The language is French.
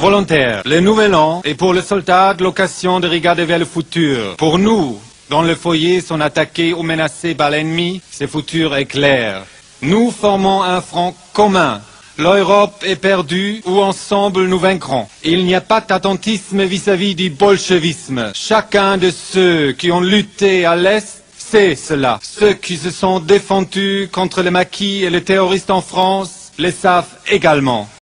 volontaire. Le nouvel an est pour le soldat l'occasion de regarder vers le futur. Pour nous, dont le foyer sont attaqués ou menacés par l'ennemi, ce futur est clair. Nous formons un front commun. L'Europe est perdue ou ensemble nous vaincrons. Il n'y a pas d'attentisme vis-à-vis du bolchevisme. Chacun de ceux qui ont lutté à l'Est sait cela. Ceux qui se sont défendus contre les maquis et les terroristes en France le savent également.